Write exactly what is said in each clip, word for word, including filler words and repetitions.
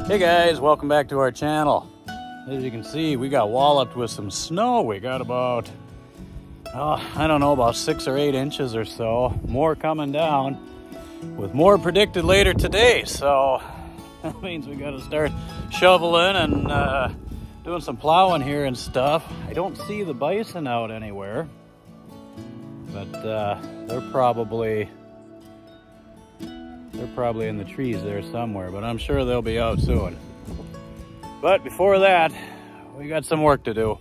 Hey guys, welcome back to our channel. As you can see, we got walloped with some snow. We got about, oh, I don't know, about six or eight inches or so. More coming down, with more predicted later today. So that means we got to start shoveling and uh, doing some plowing here and stuff. I don't see the bison out anywhere, but uh, they're probably They're probably in the trees there somewhere, but I'm sure they'll be out soon. But before that, we got some work to do.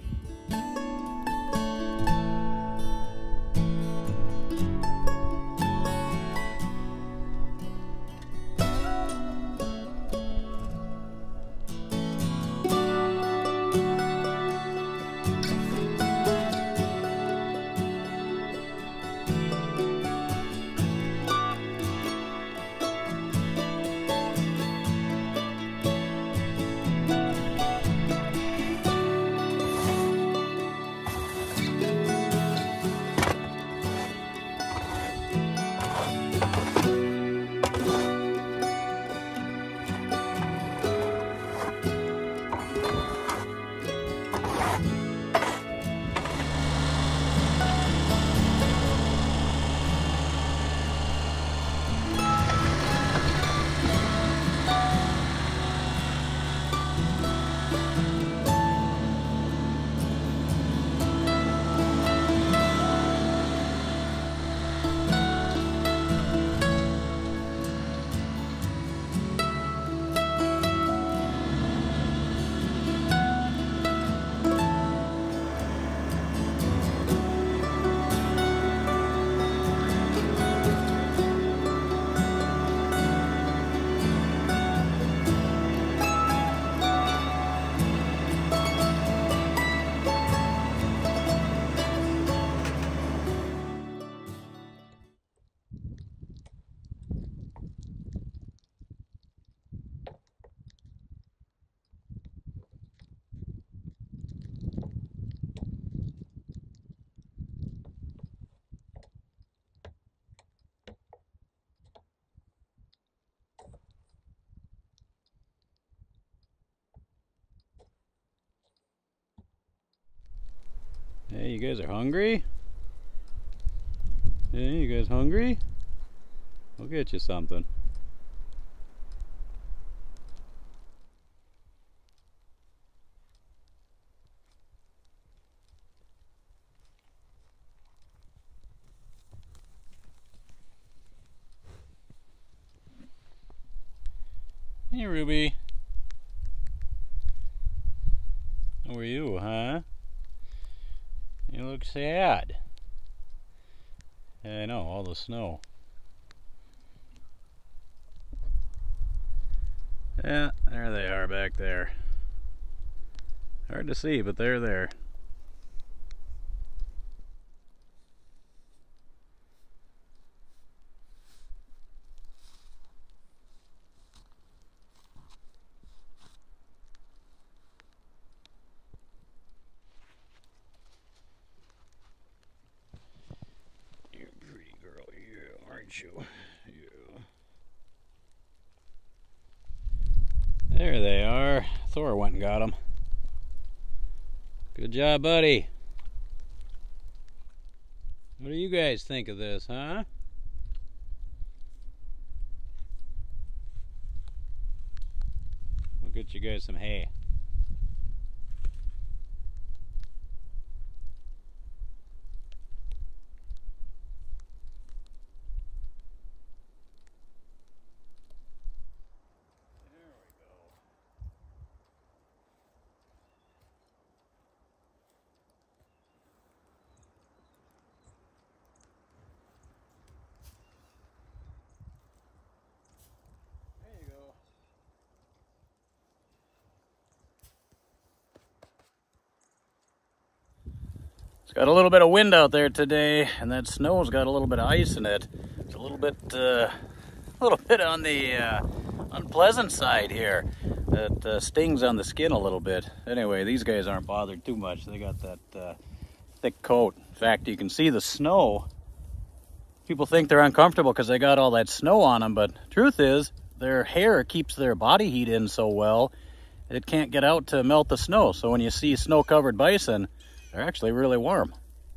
Hey, you guys are hungry? Hey, you guys hungry? We'll get you something. Hey, Ruby. How are you, huh? You look sad. Yeah, I know, all the snow. Yeah, there they are back there. Hard to see, but they're there. You. Yeah. There they are. Thor went and got them. Good job, buddy. What do you guys think of this, huh? I'll get you guys some hay. It's got a little bit of wind out there today, and that snow's got a little bit of ice in it. It's a little bit, uh, a little bit on the uh, unpleasant side here. That uh, stings on the skin a little bit. Anyway, these guys aren't bothered too much. They got that uh, thick coat. In fact, you can see the snow. People think they're uncomfortable because they got all that snow on them, but truth is, their hair keeps their body heat in so well, it can't get out to melt the snow. So when you see snow-covered bison, they're actually really warm.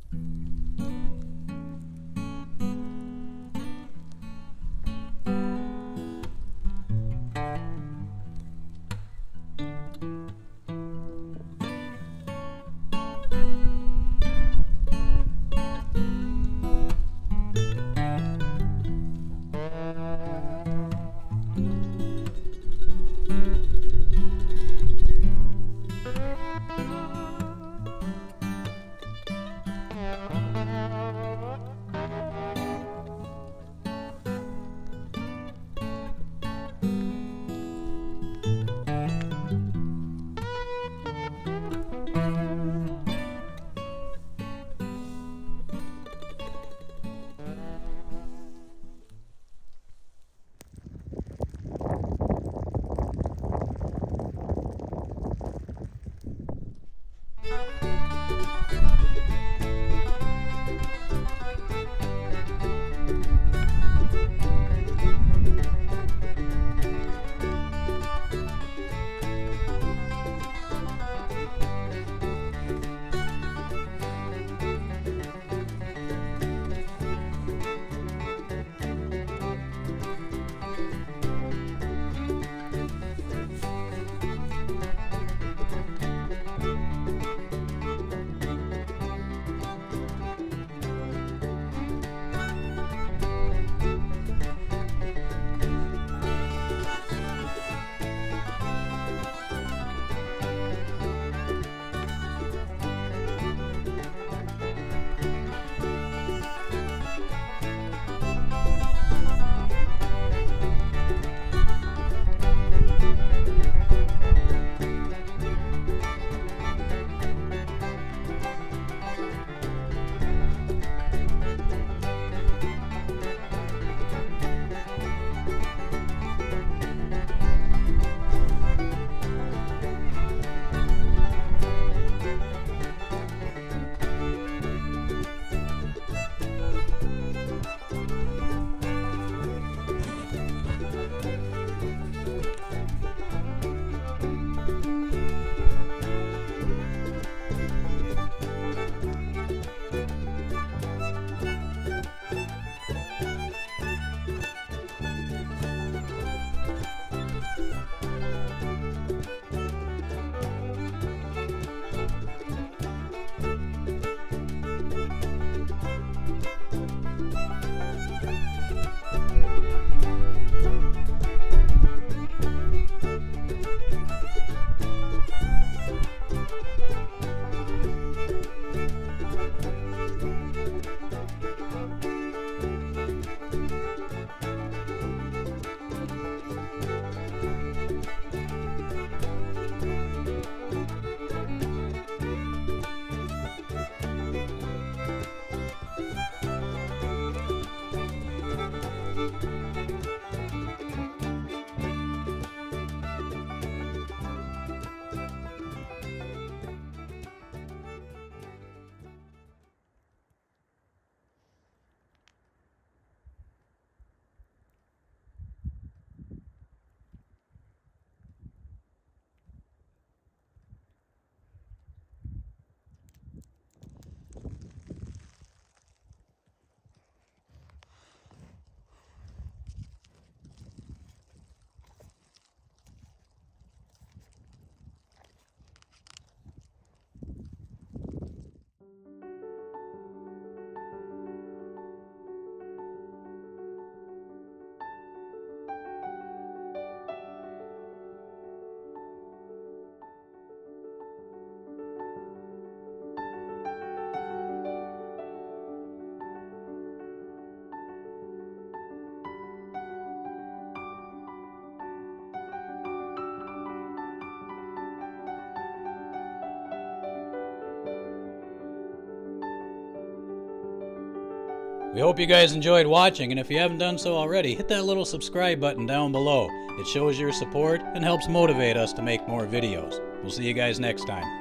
We hope you guys enjoyed watching, and if you haven't done so already, hit that little subscribe button down below. It shows your support and helps motivate us to make more videos. We'll see you guys next time.